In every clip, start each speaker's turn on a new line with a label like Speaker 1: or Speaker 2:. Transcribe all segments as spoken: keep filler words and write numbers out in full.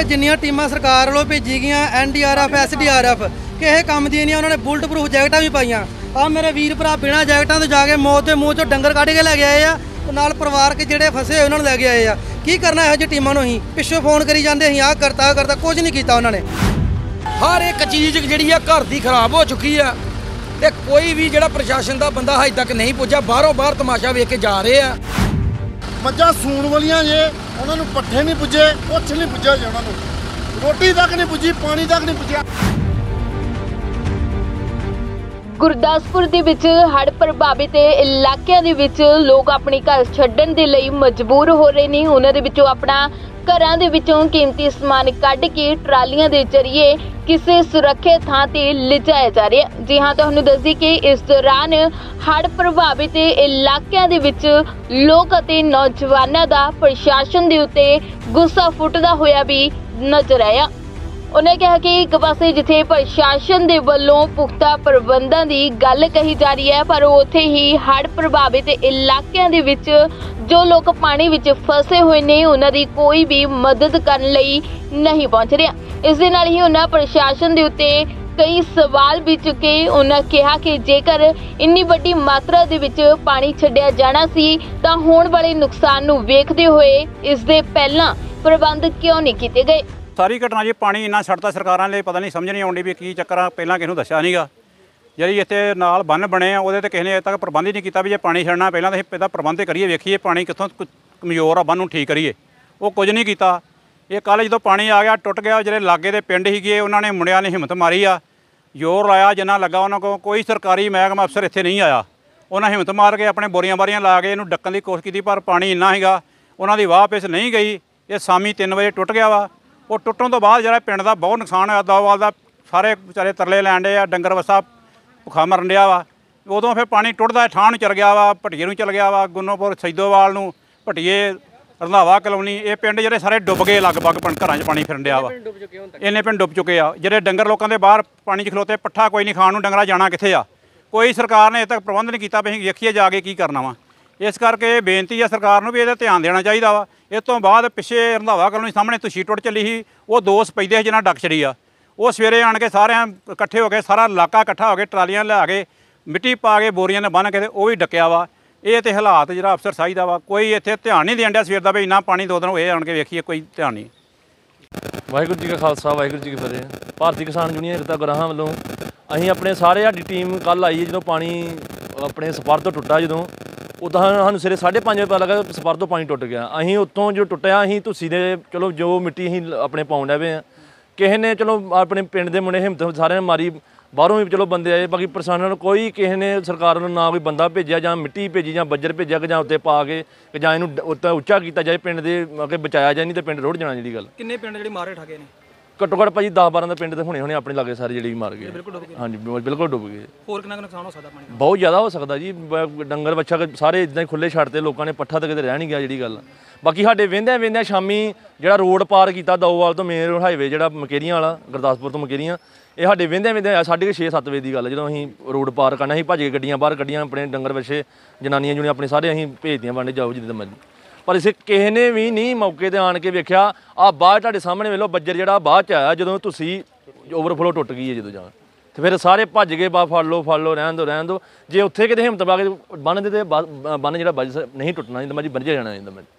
Speaker 1: ਵੀਰ जिन्नियां टीमां सरकार वालों भेजी गई N D R F S D R F किसी काम दी नहीं, उन्होंने बुलट प्रूफ जैकटा भी पाइया। आ मेरे वीर भरा बिना जैकटा तो जाके मौत के मूँह चो डंगर कढ़ के लैके आए आ, नाल परिवार के जोड़े फसे हुए उन्होंने लैके आए आ। की करना है जी टीमां नूं ही पिछों फोन करी जाते हैं, आ करता आ करता कुछ नहीं किया उन्होंने।
Speaker 2: हर एक चीज़ जी घर की खराब हो चुकी है तो कोई भी जो प्रशासन का बंदा अजे तक नहीं पुजा, बाहरों बाहर तमाशा वेख के जा रहे हैं।
Speaker 3: मझां सूण वालियां जे उन्होंने पट्ठे नहीं पुजे, कुछ नहीं पुजा जे उन्होंने, रोटी तक नहीं पुजी, पानी तक नहीं पुजा।
Speaker 4: गुरदासपुर ਦੇ ਵਿੱਚ ਹੜ੍ਹ ਪ੍ਰਭਾਵਿਤ ਇਲਾਕਿਆਂ ਦੇ ਵਿੱਚ ਲੋਕ ਆਪਣੇ ਘਰ ਛੱਡਣ ਦੇ ਲਈ ਮਜਬੂਰ ਹੋ ਰਹੇ ਨੇ। ਉਹਨਾਂ ਦੇ ਵਿੱਚੋਂ ਆਪਣਾ ਘਰਾਂ ਦੇ ਵਿੱਚੋਂ ਕੀਮਤੀ ਸਮਾਨ ਕੱਢ ਕੇ ਟਰਾਲੀਆਂ ਦੇ ਜ਼ਰੀਏ ਕਿਸੇ ਸੁਰੱਖਿਅਤ ਥਾਂ ਤੇ ਲਿਜਾਇਆ ਜਾ ਰਿਹਾ। ਜੀ ਹਾਂ, ਤੁਹਾਨੂੰ ਦੱਸਦੀ ਕਿ ਇਸ ਦੌਰਾਨ ਹੜ੍ਹ ਪ੍ਰਭਾਵਿਤ ਇਲਾਕਿਆਂ ਦੇ ਵਿੱਚ ਲੋਕ ਅਤੇ ਨੌਜਵਾਨਾਂ ਦਾ ਪ੍ਰਸ਼ਾਸਨ ਦੇ ਉੱਤੇ ਗੁੱਸਾ ਫੁੱਟਦਾ ਹੋਇਆ ਵੀ ਨਜ਼ਰ ਆਇਆ। उन्हें कहा कि एक पासे जिथे प्रशासन के वलों पुख्ता प्रबंधों की गल कही जा रही है, पर उत्थे ही हड़ प्रभावित इलाकों के विच जो लोग पानी विच फसे हुए ने उन्हां दी कोई भी मदद करने लई नहीं पहुंच रहा। इस दे नाल ही उन्हां प्रशासन के उत्ते कई सवाल भी चुके। उन्हें कहा कि जेकर इन्नी वड्डी मात्रा दे विच पानी छड्डिया जाना सी तां होण वाले नुकसान नूं वेखदे होए इस दे पहलां प्रबंध क्यों नहीं कीते गए।
Speaker 5: सारी घटना जी पानी इन्ना छड्डता सरकारां ने पता नहीं समझ नहीं आउंदी भी की चक्कर आ, पहलां किसी नूं दस्सिया नहीं गा। ਜਿਹੜੀ ਇੱਥੇ ਨਾਲ ਬੰਨ ਬਣੇ ਆ ਉਹਦੇ ਤੇ ਕਿਸੇ ਨੇ ਅਜੇ ਤੱਕ ਪ੍ਰਬੰਧ ਹੀ ਨਹੀਂ ਕੀਤਾ ਵੀ ਜੇ ਪਾਣੀ ਛੱਡਣਾ ਪਹਿਲਾਂ ਤਾਂ ਅਸੀਂ ਇਹਦਾ ਪ੍ਰਬੰਧ ਕਰੀਏ, ਵੇਖੀਏ ਪਾਣੀ ਕਿੱਥੋਂ ਕਮਜ਼ੋਰ ਆ, ਬੰਨ ਨੂੰ ਠੀਕ ਕਰੀਏ। ਉਹ ਕੁਝ ਨਹੀਂ ਕੀਤਾ। ਇਹ ਕੱਲ੍ਹ ਜਦੋਂ ਪਾਣੀ ਆ ਗਿਆ ਟੁੱਟ ਗਿਆ, ਜਿਹੜੇ ਲਾਗੇ ਦੇ ਪਿੰਡ ਸੀਗੇ ਉਹਨਾਂ ਨੇ ਮੁੰਡਿਆਂ ਨੇ ਹਿੰਮਤ ਮਾਰੀ ਆ, ਜ਼ੋਰ ਲਾਇਆ ਜਿੰਨਾ ਲੱਗਾ ਉਹਨਾਂ ਕੋਲ। ਕੋਈ ਸਰਕਾਰੀ ਮਹਿਕਮਾ ਅਫਸਰ ਇੱਥੇ ਨਹੀਂ ਆਇਆ। ਉਹਨਾਂ ਹਿੰਮਤ ਮਾਰ ਕੇ ਆਪਣੇ ਬੋਰੀਆਂ ਬਾਰੀਆਂ ਲਾ ਕੇ ਇਹਨੂੰ ਡੱਕਣ ਦੀ ਕੋਸ਼ਿਸ਼ ਕੀਤੀ, ਪਰ ਪਾਣੀ ਇੰਨਾ ਸੀਗਾ ਉਹਨਾਂ ਦੀ ਵਾਹ ਪਿਸ ਨਹੀਂ ਗਈ। ਇਹ ਸ਼ਾਮੀ ਤਿੰਨ ਵਜੇ ਟੁੱਟ ਗਿਆ ਵਾ। ਉਹ ਟੁੱਟਣ ਤੋਂ ਬਾਅਦ ਜਿਹੜਾ ਪਿੰਡ ਦਾ ਬਹੁਤ ਨੁਕਸਾਨ ਹੋਇਆ, ਦੋਵਾਲ ਦਾ ਸਾਰੇ ਵਿਚਾਰੇ ਤਰਲੇ ਲੈਣ ਡੇ ਆ, ਡੰਗਰ ਵਸਾ ਭੁੱਖਾ ਮਰਨ ਡਿਆ ਵਾ। ਉਦੋਂ ਫਿਰ ਪਾਣੀ ਟੁੱਟਦਾ ਠਾਹ ਨੂੰ ਚਲ ਗਿਆ ਵਾ, ਭਟੀਏ ਨੂੰ ਚਲ ਗਿਆ ਵਾ, ਗੁੰਨੋਪੁਰ ਸੈਦੋਵਾਲ ਨੂੰ, ਭਟੀਏ ਰੰਧਾਵਾ ਕਲੋਨੀ, ਇਹ ਪਿੰਡ ਜਿਹੜੇ ਸਾਰੇ ਡੁੱਬ ਗਏ ਲਗਭਗ। ਘਰਾਂ 'ਚ ਪਾਣੀ ਫਿਰਨ ਡਿਆ ਵਾ, ਇੰਨੇ ਪਿੰਡ ਡੁੱਬ ਚੁੱਕੇ ਆ। ਜਿਹੜੇ ਡੰਗਰ ਲੋਕਾਂ ਦੇ ਬਾਹਰ ਪਾਣੀ 'ਚ ਖਲੋਤੇ, ਪੱਠਾ ਕੋਈ ਨਹੀਂ ਖਾਣ ਨੂੰ, ਡੰਗਰਾ ਜਾਣਾ ਕਿੱਥੇ ਆ। ਕੋਈ ਸਰਕਾਰ ਨੇ ਅਜੇ ਤੱਕ ਪ੍ਰਬੰਧ ਨਹੀਂ ਕੀਤਾ ਵੀ ਅਸੀਂ ਵੇਖੀਏ ਜਾ ਕੇ ਕੀ ਕਰਨਾ ਵਾ। ਇਸ ਕਰਕੇ ਬੇਨਤੀ ਆ ਸਰਕਾਰ ਨੂੰ ਵੀ ਇਹਦਾ ਧਿਆਨ ਦੇਣਾ ਚਾਹੀਦਾ ਵਾ। ਇਸ ਤੋਂ ਬਾਅਦ ਪਿੱਛੇ ਰੰਧਾਵਾ ਕਲੋਨੀ ਸਾਹਮਣੇ ਤੁਸ਼ੀ ਟੁੱਟ ਚੱਲੀ ਸੀ, ਉਹ ਦੋ ਸਪੈਦੇ ਸੀ ਜਿਹਨਾਂ ਡੱਕ ਛੜੀ ਆ। ਉਹ ਸਵੇਰੇ ਆਣ ਕੇ ਸਾਰਿਆਂ ਇਕੱਠੇ ਹੋ ਕੇ, ਸਾਰਾ ਇਲਾਕਾ ਇਕੱਠਾ ਹੋ ਕੇ ਟਰਾਲੀਆਂ ਲਿਆ ਕੇ ਮਿੱਟੀ ਪਾ ਕੇ ਬੋਰੀਆਂ ਨੇ ਬੰਨ੍ਹ ਕੇ ਤੇ ਉਹ ਵੀ ਡੱਕਿਆ ਵਾ। ਇਹ ਤੇ ਹਾਲਾਤ ਜਿਹੜਾ ਅਫਸਰ ਚਾਹੀਦਾ ਵਾ, ਕੋਈ ਇੱਥੇ ਧਿਆਨ ਨਹੀਂ ਦੇਣ ਡਿਆ ਸਵੇਰ ਦਾ ਵੀ ਇੰਨਾ ਪਾਣੀ ਦੋ ਦਿਨ ਹੋਏ ਆਣ ਕੇ ਵੇਖੀਏ, ਕੋਈ ਧਿਆਨ ਨਹੀਂ।
Speaker 6: ਵਾਹਿਗੁਰੂ ਜੀ ਕਾ ਖਾਲਸਾ ਵਾਹਿਗੁਰੂ ਜੀ ਕੀ ਫਤਿਹ। ਭਾਰਤੀ ਕਿਸਾਨ ਯੂਨੀਅਨ ਏਕਤਾ ਗੁਰਾਹਾਂ ਵੱਲੋਂ ਅਸੀਂ ਆਪਣੇ ਸਾਰੇ ਸਾਡੀ ਟੀਮ ਕੱਲ੍ਹ ਆਈ ਜਦੋਂ ਪਾਣੀ ਆਪਣੇ ਸਪਰ ਤੋਂ ਟੁੱਟਾ, ਜਦੋਂ ਉਦੋਂ ਸਾਨੂੰ ਸਵੇਰੇ ਸਾਢੇ ਪੰਜ ਵਜੇ ਪਤਾ ਲੱਗਾ ਸਪਰ ਤੋਂ ਪਾਣੀ ਟੁੱਟ ਗਿਆ। ਅਸੀਂ ਉੱਥੋਂ ਜੋ ਟੁੱਟਿਆ ਅਸੀਂ ਤੁਸੀਂ ਦੇ ਚਲੋ ਜੋ ਮਿੱਟੀ ਅਸੀਂ ਆਪਣੇ ਪਾਉਣ ਡੈ ਪਏ ਹਾਂ। ਕਿਸੇ ਨੇ ਚਲੋ ਆਪਣੇ ਪਿੰਡ ਦੇ ਮੁੰਡੇ ਹਿੰਮਤ ਸਾਰਿਆਂ ਨੇ ਮਾਰੀ, ਬਾਹਰੋਂ ਵੀ ਚਲੋ ਬੰਦੇ ਆਏ। ਬਾਕੀ ਪ੍ਰਸ਼ਾਸਨ ਨੂੰ ਕੋਈ ਕਿਸੇ ਨੇ ਸਰਕਾਰ ਨੂੰ ਨਾ ਕੋਈ ਬੰਦਾ ਭੇਜਿਆ, ਜਾਂ ਮਿੱਟੀ ਭੇਜੀ, ਜਾਂ ਬੱਜਰ ਭੇਜਿਆ ਕਿ ਜਾਂ ਉੱਤੇ ਪਾ ਕੇ ਕਿ ਜਾਂ ਇਹਨੂੰ ਉੱਤੇ ਉੱਚਾ ਕੀਤਾ ਜਾਏ, ਪਿੰਡ ਦੇ ਅੱਗੇ ਬਚਾਇਆ ਜਾਏ, ਨਹੀਂ ਤਾਂ ਪਿੰਡ ਰੁੜ ਜਾਣਾ। ਜਿਹੜੀ ਗੱਲ
Speaker 1: ਕਿੰਨੇ ਪਿੰਡ ਜਿਹੜੇ ਮਾਰੇ ਠਾਗੇ ਨੇ?
Speaker 6: ਘੱਟੋ ਘੱਟ ਭਾਜੀ ਦਸ ਬਾਰਾਂ ਦੇ ਪਿੰਡ ਤੇ ਹੁਣੇ ਹੁਣੇ ਆਪਣੇ ਲਾਗੇ ਸਾਰੇ ਜਿਹੜੇ ਮਾਰ ਗਏ। ਹਾਂਜੀ ਬਿਲਕੁਲ ਡੁੱਬ ਗਏ।
Speaker 1: ਹੋਰ ਕਿੰਨਾ ਕੁ ਨੁਕਸਾਨ ਹੋ ਸਕਦਾ ਪਾਣੀ?
Speaker 6: ਬਹੁਤ ਜ਼ਿਆਦਾ ਹੋ ਸਕਦਾ ਜੀ। ਡੰਗਰ ਬੱਚਾ ਸਾਰੇ ਇੱਦਾਂ ਹੀ ਖੁੱਲ੍ਹੇ ਛੱਡਤੇ ਲੋਕਾਂ ਨੇ, ਪੱਠਾ ਤਾਂ ਕਿਤੇ ਰਹਿ ਨਹੀਂ ਗਿਆ ਜਿਹੜੀ ਗੱਲ। ਬਾਕੀ ਸਾਡੇ ਵਹਿੰਦਿਆਂ ਵਹਿੰਦਿਆਂ ਸ਼ਾਮੀ ਜਿਹੜਾ ਰੋਡ ਪਾਰ ਕੀਤਾ ਦੋਵਾਲ ਤੋਂ ਮੇਨ ਹਾਈਵੇ ਜਿਹੜਾ ਮਕੇਰੀਆਂ ਵਾਲਾ, ਗੁਰਦਾਸਪੁਰ ਤੋਂ ਮਕੇਰੀਆਂ, ਇਹ ਸਾਡੇ ਵਹਿੰਦਿਆਂ ਵਹਿੰਦਿਆਂ ਸਾਢੇ ਛੇ ਸੱਤ ਵਜੇ ਦੀ ਗੱਲ। ਜਦੋਂ ਅਸੀਂ ਰੋਡ ਪਾਰ ਕਰਨਾ ਸੀ, ਭੱਜ ਕੇ ਗੱਡੀਆਂ ਬਾਹਰ ਕੱਢੀਆਂ, ਆਪਣੇ ਡੰਗਰ ਬੱਚੇ ਜਨਾਨੀਆਂ ਜੁਨੀਆਂ ਆਪਣੇ ਸਾਰੇ ਅਸੀਂ ਭੇਜਦੀਆਂ ਬਣਦੇ ਜਾਓ ਜਿੱਦਾਂ ਮਰਜ਼ੀ। ਪਰ ਇਸੇ ਕਿਸੇ ਨੇ ਵੀ ਨਹੀਂ ਮੌਕੇ 'ਤੇ ਆਣ ਕੇ ਵੇਖਿਆ। ਆਹ ਬਾਅਦ ਤੁਹਾਡੇ ਸਾਹਮਣੇ ਵੇਖ ਲਓ ਬੱਜਰ ਜਿਹੜਾ ਬਾਅਦ 'ਚ ਆਇਆ, ਜਦੋਂ ਤੁਸੀਂ ਓਵਰਫਲੋ ਟੁੱਟ ਗਈ ਹੈ ਜਦੋਂ ਜਾ, ਤੇ ਫਿਰ ਸਾਰੇ ਭੱਜ ਗਏ, ਬਾ ਫੜ ਲਓ ਫੜ ਲਓ ਰਹਿਣ ਦਿਓ ਰਹਿਣ ਦਿਓ। ਜੇ ਉੱਥੇ ਕਿਤੇ ਹਿੰਮਤ ਪਾ ਕੇ ਬੰਨ੍ਹਦੇ ਤੇ ਬੰਨ੍ਹ ਜਿਹੜਾ ਵੱਜ ਨਹੀਂ ਟੁੱਟਣਾ, ਜਿੱਦਾਂ ਮਰਜ਼ੀ ਬੰਨ੍ਹ ਜਾਣਾ ਜਿੱਦਾਂ ਮਰਜ਼ੀ।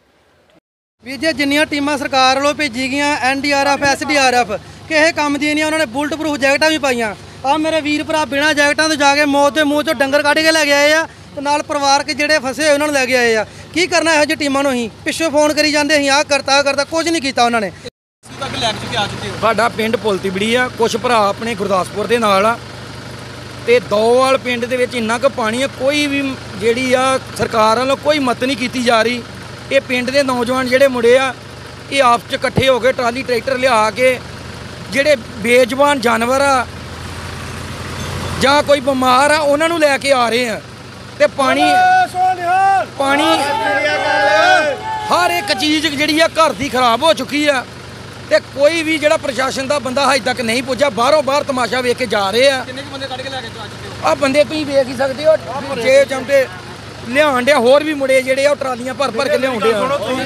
Speaker 1: ਵੀਰ ਜੀ ਜਿੰਨੀਆਂ ਟੀਮਾਂ ਸਰਕਾਰ ਵੱਲੋਂ ਭੇਜੀ ਗਈਆਂ N D R F S D R F ਕਿਸੇ ਕੰਮ ਦੀਆਂ ਨਹੀਂ, ਉन्होंने बुलट प्रूफ जैकटा भी पाइया। आ मेरे वीर भरा बिना जैकटा तो जाके मौत के मूँह चो डंगर कढ़ के लैके आए आ, तो नाल परिवार के जोड़े फसे हुए उन्होंने लैके आए आ। की करना है जी टीमां नूं ही पिछों फोन करी जाते हैं, आ करता आ करता कुछ नहीं किया उन्होंने।
Speaker 2: ਸਾਡਾ ਪਿੰਡ ਪੁਲਤੀਬੜੀ ਆ, ਕੁਛ ਭਰਾ ਆਪਣੇ ਗੁਰਦਾਸਪੁਰ ਦੇ ਨਾਲ ਆ, ਤੇ ਦੋਵਾਲ ਪਿੰਡ ਦੇ ਵਿੱਚ ਇੰਨਾ ਕੁ ਪਾਣੀ ਆ, ਕੋਈ ਵੀ ਜਿਹੜੀ ਆ ਸਰਕਾਰ ਵੱਲੋਂ ਕੋਈ ਮਦਦ ਨਹੀਂ ਕੀਤੀ ਜਾ ਰਹੀ। ਇਹ ਪਿੰਡ ਦੇ ਨੌਜਵਾਨ ਜਿਹੜੇ ਮੁੰਡੇ ਆ, ਇਹ ਆਪਸ 'ਚ ਇਕੱਠੇ ਹੋ ਕੇ ਟਰਾਲੀ ਟਰੈਕਟਰ ਲਿਆ ਕੇ ਜਿਹੜੇ ਬੇਜ਼ੁਬਾਨ ਜਾਨਵਰ ਆ ਜਾਂ ਕੋਈ ਬਿਮਾਰ ਆ ਉਹਨਾਂ ਨੂੰ ਲੈ ਕੇ ਆ ਰਹੇ ਆ। ਤੇ ਪਾਣੀ ਪਾਣੀ ਹਰ ਇੱਕ ਚੀਜ਼ ਜਿਹੜੀ ਆ ਘਰ ਦੀ ਖਰਾਬ ਹੋ ਚੁੱਕੀ ਆ, ਤੇ ਕੋਈ ਵੀ ਜਿਹੜਾ ਪ੍ਰਸ਼ਾਸਨ ਦਾ ਬੰਦਾ ਅਜੇ ਤੱਕ ਨਹੀਂ ਪੁੱਜਾ, ਬਾਹਰੋਂ ਬਾਹਰ ਤਮਾਸ਼ਾ ਵੇਖ ਕੇ ਜਾ ਰਹੇ ਆ। ਕਿੰਨੇ ਕੁ ਬੰਦੇ ਕੱਢ ਕੇ ਲੈ ਕੇ ਆ ਚੁੱਕੇ ਹੋ? ਆ ਬੰਦੇ ਤੁਸੀਂ ਵੇਖ ਹੀ ਸਕਦੇ ਹੋ, ਛੇ ਚਮਟੇ ਲਿਆਉਣ ਡਿਆ, ਹੋਰ ਵੀ ਮੁੰਡੇ ਜਿਹੜੇ ਆ ਉਹ ਟਰਾਲੀਆਂ ਭਰ ਭਰ ਕੇ ਲਿਆਉਣ ਡਿਆ।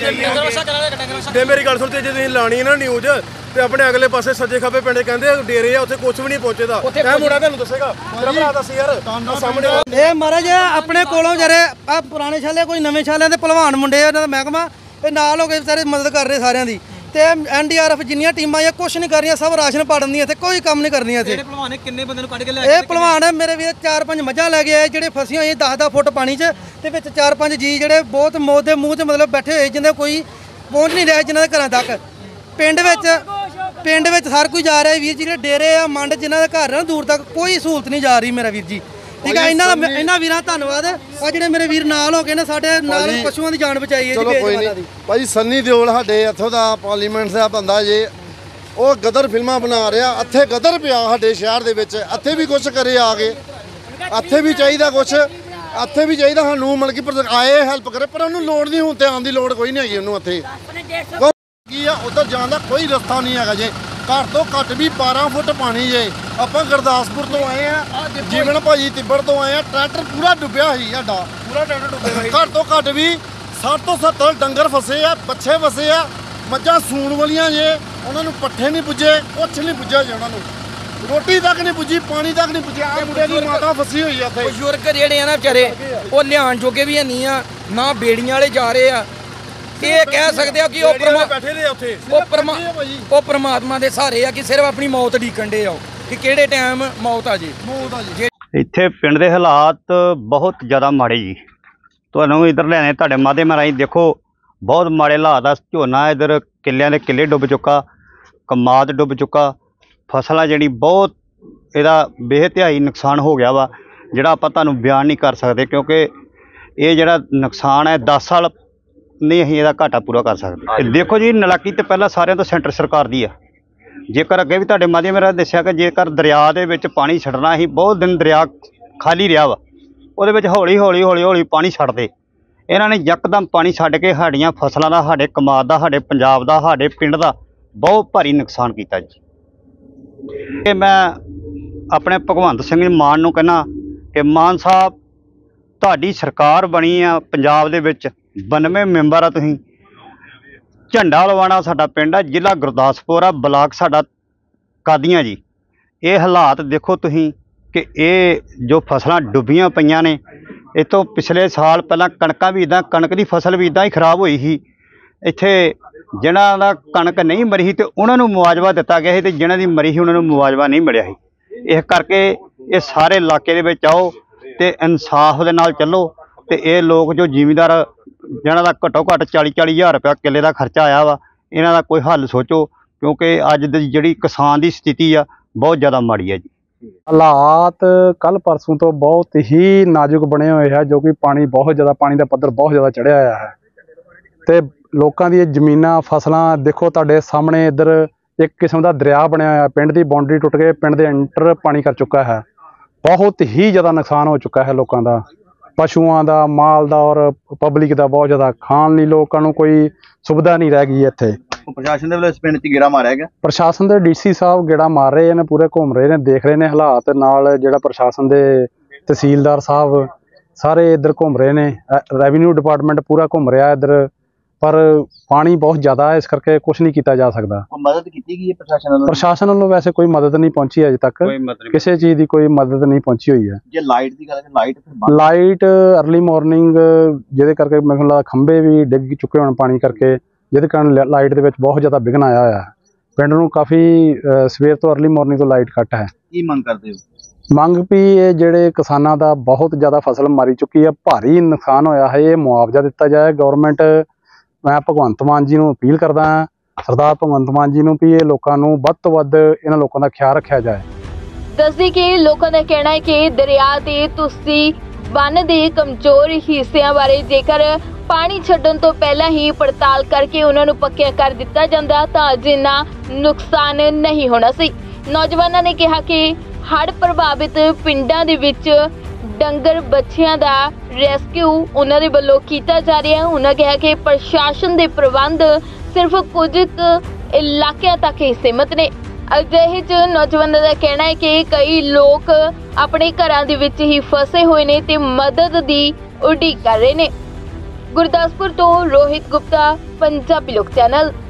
Speaker 7: ਤੇ ਮੇਰੀ ਗੱਲ ਸੁਣ, ਤੇ ਜੇ ਤੁਸੀਂ ਲਾਣੀ ਨਾ ਨਿਊਜ਼ ਤੇ ਆਪਣੇ ਅਗਲੇ ਪਾਸੇ ਸੱਜੇ ਖੱਬੇ ਪਿੰਡ ਕਹਿੰਦੇ ਡੇਰੇ ਆ, ਉੱਥੇ ਕੁਝ ਵੀ ਨਹੀਂ ਪਹੁੰਚੇਦਾ। ਇਹ ਮੁੰਡਾ ਤੁਹਾਨੂੰ ਦੱਸੇਗਾ, ਮੇਰਾ ਭਰਾ ਦੱਸ ਯਾਰ ਸਾਹਮਣੇ।
Speaker 1: ਇਹ ਮਹਾਰਾਜ ਆਪਣੇ ਕੋਲੋਂ ਜਿਹੜੇ ਆ ਪੁਰਾਣੇ ਛਾਲੇ ਕੋਈ ਨਵੇਂ ਛਾਲਿਆਂ ਦੇ ਭਲਵਾਨ ਮੁੰਡੇ ਆ, ਇਹਨਾਂ ਦਾ ਮਹਿਕਮਾ ਇਹ ਨਾਲ ਹੋ ਕੇ ਸਾਰੇ ਮਦਦ ਕਰ ਰਹੇ ਸਾਰਿਆਂ ਦੀ। ਤੇ ਐਨ ਡੀ ਆਰ ਐਫ ਜਿੰਨੀਆਂ ਟੀਮਾਂ ਆ ਕੁਛ ਨਹੀਂ ਕਰ ਰਹੀਆਂ, ਸਭ ਰਾਸ਼ਨ ਪਾੜਨ ਦੀਆਂ, ਇੱਥੇ ਕੋਈ ਕੰਮ ਨਹੀਂ ਕਰਨੀਆਂ ਇੱਥੇ।
Speaker 8: ਭਲਵਾਨ ਕਿੰਨੇ ਬੰਦੇ ਨੂੰ ਕੱਢ ਕੇ ਲੈ
Speaker 1: ਇਹ ਭਲਵਾਨ ਮੇਰੇ ਵੀਰ ਚਾਰ ਪੰਜ ਮੱਝਾਂ ਲੈ ਕੇ ਆਏ ਜਿਹੜੇ ਫਸੀਆਂ ਹੋਈਆਂ ਦਸ ਦਸ ਫੁੱਟ ਪਾਣੀ 'ਚ, ਤੇ ਵਿੱਚ ਚਾਰ ਪੰਜ ਜੀ ਜਿਹੜੇ ਬਹੁਤ ਮੌਤ ਦੇ ਮੂੰਹ 'ਚ ਮਤਲਬ ਬੈਠੇ ਹੋਏ, ਜਿੰਦੇ ਕੋਈ ਪਹੁੰਚ ਨਹੀਂ ਰਿਹਾ ਜਿਨ੍ਹਾਂ ਦੇ ਘਰਾਂ ਤੱਕ। ਪਿੰਡ ਵਿੱਚ ਪਿੰਡ ਵਿੱਚ ਹਰ ਕੋਈ ਜਾ ਰਿਹਾ ਵੀਰ ਜੀ, ਜਿਹੜੇ ਡੇਰੇ ਆ ਮੰਡ ਜਿਨ੍ਹਾਂ ਦੇ ਘਰ ਆ ਦੂਰ ਤੱਕ ਕੋਈ ਸਹੂਲਤ ਨਹੀਂ ਜਾ ਰਹੀ ਮੇਰਾ ਵੀਰ ਜੀ। ਠੀਕ ਹੈ, ਇਹਨਾਂ ਦਾ ਇਹਨਾਂ ਵੀਰਾਂ ਧੰਨਵਾਦ ਆ ਜਿਹੜੇ ਮੇਰੇ ਵੀਰ ਨਾਲ ਹੋ ਕੇ ਨਾ ਸਾਡੇ ਨਾਲ ਪਸ਼ੂਆਂ ਦੀ ਜਾਨ ਬਚਾਈ ਹੈ ਜੀ।
Speaker 3: ਚਲੋ ਕੋਈ ਨਹੀਂ ਭਾਈ, ਸੰਨੀ ਦਿਓਲ ਸਾਡੇ ਇੱਥੋਂ ਦਾ ਪਾਰਲੀਮੈਂਟ ਦਾ ਬੰਦਾ ਜੇ, ਉਹ ਗਦਰ ਫਿਲਮਾਂ ਬਣਾ ਰਿਹਾ। ਇੱਥੇ ਗਦਰ ਪਿਆ ਸਾਡੇ ਸ਼ਹਿਰ ਦੇ ਵਿੱਚ, ਇੱਥੇ ਵੀ ਕੁਝ ਕਰੇ ਆ ਕੇ, ਇੱਥੇ ਵੀ ਚਾਹੀਦਾ ਕੁਝ, ਇੱਥੇ ਵੀ ਚਾਹੀਦਾ ਸਾਨੂੰ ਮਤਲਬ ਕਿ ਆਏ ਹੈਲਪ ਕਰੇ, ਪਰ ਉਹਨੂੰ ਲੋੜ ਨਹੀਂ, ਹੁਣ ਤੇ ਆਉਣ ਦੀ ਲੋੜ ਕੋਈ ਨਹੀਂ ਹੈਗੀ ਉਹਨੂੰ। ਇੱਥੇ ਕੀ ਆ ਉੱਧਰ ਜਾਣ ਦਾ ਕੋਈ ਰਸਤਾ ਨਹੀਂ ਹੈਗਾ ਜੇ, ਘੱਟ ਤੋਂ ਘੱਟ ਵੀ ਬਾਰਾਂ ਫੁੱਟ ਪਾਣੀ ਜੇ। ਆਪਾਂ ਗੁਰਦਾਸਪੁਰ ਤੋਂ ਆਏ ਆ, ਜੀਵਨ ਭਾਜੀ ਤਿੱਬੜ ਤੋਂ ਆਏ ਆ, ਟਰੈਕਟਰ ਪੂਰਾ ਡੁੱਬਿਆ ਸੀ ਸਾਡਾ, ਪੂਰਾ ਟਰੈਕਟਰ ਡੁੱਬਿਆ। ਘੱਟ ਤੋਂ ਘੱਟ ਵੀ ਸੱਠ ਤੋਂ ਸੱਤਰ ਡੰਗਰ ਫਸੇ ਆ, ਬੱਚੇ ਫਸੇ ਆ, ਮੱਝਾਂ ਸੂਣ ਵਾਲੀਆਂ ਜੇ, ਉਹਨਾਂ ਨੂੰ ਪੱਠੇ ਨਹੀਂ ਪੁੱਜੇ, ਕੁਛ ਨਹੀਂ ਪੁੱਜਿਆ ਜੇ ਉਹਨਾਂ ਨੂੰ, ਰੋਟੀ ਤੱਕ ਨਹੀਂ ਪੁੱਜੀ, ਪਾਣੀ ਤੱਕ ਨਹੀਂ ਪੁੱਜਿਆ। ਆ ਮੁੰਡੇ ਦੀ ਮਾਤਾ ਫਸੀ ਹੋਈ ਆ ਇੱਥੇ।
Speaker 2: ਬਜ਼ੁਰਗ ਜਿਹੜੇ ਆ ਨਾ ਵਿਚਾਰੇ ਉਹ ਲਿਆਉਣ ਜੋਗੇ ਵੀ ਨਹੀਂ ਆ, ਨਾ ਬੇੜੀਆਂ ਵਾਲੇ ਜਾ ਰਹੇ ਆ। ਇਹ ਕਹਿ ਸਕਦੇ ਆ ਕਿ ਉਹ
Speaker 7: ਬੈਠੇ ਨੇ ਉੱਥੇ,
Speaker 2: ਉਹ ਪਰਮਾ ਉਹ ਪਰਮਾਤਮਾ ਦੇ ਸਹਾਰੇ ਆ ਕਿ ਸਿਰਫ ਆਪਣੀ ਮੌਤ ਢੀਕਣ ਡੇ ਆ ਕਿ ਕਿਹੜੇ ਟਾਈਮ ਮੌਤ ਆ ਜੇ।
Speaker 9: ਇੱਥੇ ਪਿੰਡ ਦੇ ਹਾਲਾਤ ਬਹੁਤ ਜ਼ਿਆਦਾ ਮਾੜੇ ਜੀ। ਤੁਹਾਨੂੰ ਇੱਧਰ ਲੈਣੇ ਤੁਹਾਡੇ ਮਾਧਿਅਮ ਰਾਹੀਂ ਦੇਖੋ, ਬਹੁਤ ਮਾੜੇ ਹਾਲਾਤ ਆ। ਝੋਨਾ ਇੱਧਰ ਕਿੱਲਿਆਂ ਦੇ ਕਿੱਲੇ ਡੁੱਬ ਚੁੱਕਾ, ਕਮਾਦ ਡੁੱਬ ਚੁੱਕਾ, ਫਸਲਾਂ ਜਿਹੜੀ ਬਹੁਤ ਇਹਦਾ ਬੇਹਤਿਆਈ ਨੁਕਸਾਨ ਹੋ ਗਿਆ ਵਾ, ਜਿਹੜਾ ਆਪਾਂ ਤੁਹਾਨੂੰ ਬਿਆਨ ਨਹੀਂ ਕਰ ਸਕਦੇ, ਕਿਉਂਕਿ ਇਹ ਜਿਹੜਾ ਨੁਕਸਾਨ ਹੈ ਦਸ ਸਾਲ ਨਹੀਂ ਅਸੀਂ ਇਹਦਾ ਘਾਟਾ ਪੂਰਾ ਕਰ ਸਕਦੇ। ਦੇਖੋ ਜੀ, ਨਲਾਕੀ ਤੇ ਪਹਿਲਾਂ ਸਾਰਿਆਂ ਤੋਂ ਸੈਂਟਰ ਸਰਕਾਰ ਦੀ ਆ। ਜੇਕਰ ਅੱਗੇ ਵੀ ਤੁਹਾਡੇ ਮਾਧਿਅਮ ਰਾਹੀਂ ਦੱਸਿਆ ਕਿ ਜੇਕਰ ਦਰਿਆ ਦੇ ਵਿੱਚ ਪਾਣੀ ਛੱਡਣਾ ਸੀ, ਬਹੁਤ ਦਿਨ ਦਰਿਆ ਖਾਲੀ ਰਿਹਾ ਵਾ, ਉਹਦੇ ਵਿੱਚ ਹੌਲੀ ਹੌਲੀ ਹੌਲੀ ਹੌਲੀ ਪਾਣੀ ਛੱਡਦੇ ਇਹਨਾਂ ਨੇ, ਯਕਦਮ ਪਾਣੀ ਛੱਡ ਕੇ ਸਾਡੀਆਂ ਫਸਲਾਂ ਦਾ, ਸਾਡੇ ਕਮਾਦ ਦਾ, ਸਾਡੇ ਪੰਜਾਬ ਦਾ, ਸਾਡੇ ਪਿੰਡ ਦਾ ਬਹੁਤ ਭਾਰੀ ਨੁਕਸਾਨ ਕੀਤਾ ਜੀ। ਇਹ ਮੈਂ ਆਪਣੇ ਭਗਵੰਤ ਸਿੰਘ ਮਾਨ ਨੂੰ ਕਹਿੰਦਾ ਕਿ ਮਾਨ ਸਾਹਿਬ, ਤੁਹਾਡੀ ਸਰਕਾਰ ਬਣੀ ਆ ਪੰਜਾਬ ਦੇ ਵਿੱਚ, ਬਾਨਵੇਂ ਮੈਂਬਰ ਆ ਤੁਸੀਂ, ਝੰਡਾ ਲਵਾਉਣਾ ਸਾਡਾ ਪਿੰਡ ਆ, ਜ਼ਿਲ੍ਹਾ ਗੁਰਦਾਸਪੁਰ ਆ, ਬਲਾਕ ਸਾਡਾ ਕਾਦੀਆਂ ਜੀ। ਇਹ ਹਾਲਾਤ ਦੇਖੋ ਤੁਸੀਂ ਕਿ ਇਹ ਜੋ ਫਸਲਾਂ ਡੁੱਬੀਆਂ ਪਈਆਂ ਨੇ, ਇਹ ਤੋਂ ਪਿਛਲੇ ਸਾਲ ਪਹਿਲਾਂ ਕਣਕਾਂ ਵੀ ਇੱਦਾਂ, ਕਣਕ ਦੀ ਫਸਲ ਵੀ ਇੱਦਾਂ ਹੀ ਖਰਾਬ ਹੋਈ ਸੀ। ਇੱਥੇ ਜਿਹਨਾਂ ਦਾ ਕਣਕ ਨਹੀਂ ਮਰੀ ਸੀ ਤੇ ਉਹਨਾਂ ਨੂੰ ਮੁਆਵਜ਼ਾ ਦਿੱਤਾ ਗਿਆ ਸੀ, ਤੇ ਜਿਹਨਾਂ ਦੀ ਮਰੀ ਸੀ ਉਹਨਾਂ ਨੂੰ ਮੁਆਵਜ਼ਾ ਨਹੀਂ ਮਿਲਿਆ ਸੀ। ਇਸ ਕਰਕੇ ਇਹ ਸਾਰੇ ਇਲਾਕੇ ਦੇ ਵਿੱਚ ਆਓ ਤੇ ਇਨਸਾਫ ਦੇ ਨਾਲ ਚੱਲੋ, ਤੇ ਇਹ ਲੋਕ ਜੋ ਜ਼ਿਮੀਂਦਾਰ ਜਿਹਨਾਂ ਦਾ ਘੱਟੋ ਘੱਟ ਚਾਲੀ ਚਾਲੀ ਹਜ਼ਾਰ ਰੁਪਇਆ ਕਿੱਲੇ ਦਾ ਖਰਚਾ ਆਇਆ ਵਾ, ਇਹਨਾਂ ਦਾ ਕੋਈ ਹੱਲ ਸੋਚੋ, ਕਿਉਂਕਿ ਅੱਜ ਦੀ ਜਿਹੜੀ ਕਿਸਾਨ ਦੀ ਸਥਿਤੀ ਆ ਬਹੁਤ ਜ਼ਿਆਦਾ ਮਾੜੀ ਹੈ ਜੀ।
Speaker 10: ਹਾਲਾਤ ਕੱਲ ਪਰਸੋਂ ਤੋਂ ਬਹੁਤ ਹੀ ਨਾਜ਼ੁਕ ਬਣੇ ਹੋਏ ਆ, ਜੋ ਕਿ ਪਾਣੀ ਬਹੁਤ ਜ਼ਿਆਦਾ, ਪਾਣੀ ਦਾ ਪੱਧਰ ਬਹੁਤ ਜ਼ਿਆਦਾ ਚੜ੍ਹਿਆ ਹੋਇਆ ਹੈ, ਤੇ ਲੋਕਾਂ ਦੀਆਂ ਜ਼ਮੀਨਾਂ, ਫਸਲਾਂ ਦੇਖੋ ਤੁਹਾਡੇ ਸਾਹਮਣੇ। ਇੱਧਰ ਇੱਕ ਕਿਸਮ ਦਾ ਦਰਿਆ ਬਣਿਆ ਹੋਇਆ, ਪਿੰਡ ਦੀ ਬਾਉਂਡਰੀ ਟੁੱਟ ਕੇ ਪਿੰਡ ਦੇ ਐਂਟਰ ਪਾਣੀ ਕਰ ਚੁੱਕਾ ਹੈ। ਬਹੁਤ ਹੀ ਜ਼ਿਆਦਾ ਨੁਕਸਾਨ ਹੋ ਚੁੱਕਾ ਹੈ ਲੋਕਾਂ ਦਾ, ਪਸ਼ੂਆਂ ਦਾ, ਮਾਲ ਦਾ ਔਰ ਪਬਲਿਕ ਦਾ ਬਹੁਤ ਜ਼ਿਆਦਾ। ਖਾਣ ਲਈ ਲੋਕਾਂ ਨੂੰ ਕੋਈ ਸੁਵਿਧਾ ਨਹੀਂ ਰਹਿ ਗਈ ਇੱਥੇ।
Speaker 9: ਪ੍ਰਸ਼ਾਸਨ ਦੇ ਵੱਲੋਂ ਇਸ ਪਿੰਡ 'ਚ ਗੇੜਾ ਮਾਰਿਆ ਗਿਆ,
Speaker 10: ਪ੍ਰਸ਼ਾਸਨ ਦੇ ਡੀ ਸੀ ਸਾਹਿਬ ਗੇੜਾ ਮਾਰ ਰਹੇ ਨੇ, ਪੂਰੇ ਘੁੰਮ ਰਹੇ ਨੇ, ਦੇਖ ਰਹੇ ਨੇ ਹਾਲਾਤ, ਨਾਲ ਜਿਹੜਾ ਪ੍ਰਸ਼ਾਸਨ ਦੇ ਤਹਿਸੀਲਦਾਰ ਸਾਹਿਬ ਸਾਰੇ ਇੱਧਰ ਘੁੰਮ ਰਹੇ ਨੇ, ਰੈਵਨਿਊ ਡਿਪਾਰਟਮੈਂਟ ਪੂਰਾ ਘੁੰਮ ਰਿਹਾ ਇੱਧਰ, ਪਰ ਪਾਣੀ ਬਹੁਤ ਜ਼ਿਆਦਾ ਹੈ, ਇਸ ਕਰਕੇ ਕੁਝ ਨਹੀਂ ਕੀਤਾ ਜਾ ਸਕਦਾ।
Speaker 9: ਮਦਦ ਕੀਤੀ ਗਈ ਹੈ ਪ੍ਰਸ਼ਾਸਨ ਵੱਲੋਂ?
Speaker 10: ਪ੍ਰਸ਼ਾਸਨ ਵੱਲੋਂ ਵੈਸੇ ਕੋਈ ਮਦਦ ਨਹੀਂ ਪਹੁੰਚੀ ਅਜੇ ਤੱਕ, ਕਿਸੇ ਚੀਜ਼ ਦੀ ਕੋਈ ਮਦਦ ਨਹੀਂ ਪਹੁੰਚੀ ਹੋਈ ਹੈ।
Speaker 9: ਜੇ ਲਾਈਟ ਦੀ ਗੱਲ ਕਰੀਏ, ਲਾਈਟ
Speaker 10: ਲਾਈਟ ਅਰਲੀ ਮਾਰਨਿੰਗ ਜਿਹਦੇ ਕਰਕੇ ਮੇਰੇ ਖਿਆਲ ਖੰਭੇ ਵੀ ਡਿੱਗ ਚੁੱਕੇ ਹੋਣ ਪਾਣੀ ਕਰਕੇ, ਜਿਹਦੇ ਕਾਰਨ ਲਾਈਟ ਦੇ ਵਿੱਚ ਬਹੁਤ ਜ਼ਿਆਦਾ ਵਿਘਨ ਆਇਆ ਹੋਇਆ ਹੈ। ਪਿੰਡ ਨੂੰ ਕਾਫੀ ਸਵੇਰ ਤੋਂ ਅਰਲੀ ਮਾਰਨਿੰਗ ਤੋਂ ਲਾਈਟ ਕੱਟ ਹੈ।
Speaker 9: ਕੀ ਮੰਗ ਕਰਦੇ ਹੋ?
Speaker 10: ਮੰਗ ਵੀ ਇਹ ਜਿਹੜੇ ਕਿਸਾਨਾਂ ਦਾ ਬਹੁਤ ਜ਼ਿਆਦਾ ਫਸਲ ਮਾਰੀ ਚੁੱਕੀ ਹੈ, ਭਾਰੀ ਨੁਕਸਾਨ ਹੋਇਆ ਹੈ, ਇਹ ਮੁਆਵਜ਼ਾ ਦਿੱਤਾ ਜਾਏ। ਗਵਰਨਮੈਂਟ, ਮੈਂ ਭਗਵੰਤ ਮਾਨ ਜੀ ਨੂੰ ਅਪੀਲ ਕਰਦਾ ਹਾਂ, ਸਰਦਾਰ ਭਗਵੰਤ ਮਾਨ ਜੀ ਨੂੰ, ਵੀ ਇਹ ਲੋਕਾਂ ਨੂੰ ਵੱਧ ਤੋਂ ਵੱਧ ਇਹਨਾਂ ਲੋਕਾਂ ਦਾ ਖਿਆਲ ਰੱਖਿਆ ਜਾਏ।
Speaker 4: ਦੱਸਦੀ ਕਿ ਲੋਕਾਂ ਦਾ ਕਹਿਣਾ ਹੈ ਕਿ ਦਰਿਆ ਤੇ ਤੁਸੀਂ ਬੰਨ ਦੇ ਕਮਜ਼ੋਰ ਹਿੱਸਿਆਂ ਬਾਰੇ ਜੇਕਰ ਪਾਣੀ ਛੱਡਣ ਤੋਂ ਪਹਿਲਾਂ ਹੀ ਪੜਤਾਲ ਕਰਕੇ ਉਹਨਾਂ ਨੂੰ ਪੱਕਿਆ ਕਰ ਦਿੱਤਾ ਜਾਂਦਾ ਤਾਂ ਅੱਜ ਇੰਨਾ ਨੁਕਸਾਨ ਨਹੀਂ ਹੋਣਾ ਸੀ। ਨੌਜਵਾਨਾਂ ਨੇ ਕਿਹਾ ਕਿ ਹੜ੍ਹ ਪ੍ਰਭਾਵਿਤ ਪਿੰਡਾਂ ਦੇ ਵਿੱਚ ਡੰਗਰ ਬੱਚਿਆਂ ਦਾ ਰੈਸਕਿਊ ਉਹਨਾਂ ਦੇ ਵੱਲੋਂ ਕੀਤਾ ਜਾ ਰਿਹਾ ਹੈ। ਉਹਨਾਂ ਕਿਹਾ ਕਿ ਪ੍ਰਸ਼ਾਸਨ ਦੇ ਪ੍ਰਬੰਧ ਸਿਰਫ ਕੁਝ ਕੁ ਇਲਾਕਿਆਂ ਤੱਕ ਹੀ ਸੀਮਤ ਨੇ। ਅਜਿਹੇ 'ਚ ਨੌਜਵਾਨਾਂ ਦਾ ਕਹਿਣਾ ਹੈ ਕਿ ਕਈ ਲੋਕ ਆਪਣੇ ਘਰਾਂ ਦੇ ਵਿੱਚ ਹੀ ਫਸੇ ਹੋਏ ਨੇ ਤੇ ਮਦਦ ਦੀ ਉਡੀਕ ਕਰ ਰਹੇ ਨੇ। ਗੁਰਦਾਸਪੁਰ ਤੋਂ ਰੋਹਿਤ ਗੁਪਤਾ, ਪੰਜਾਬੀ ਲੋਕ ਚੈਨਲ।